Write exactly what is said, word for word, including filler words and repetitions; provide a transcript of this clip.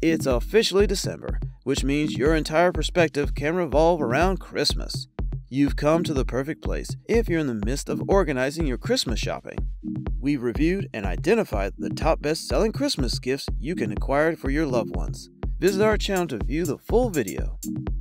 It's officially December, which means your entire perspective can revolve around Christmas. You've come to the perfect place if you're in the midst of organizing your Christmas shopping. We reviewed and identified the top best-selling Christmas gifts you can acquire for your loved ones. Visit our channel to view the full video.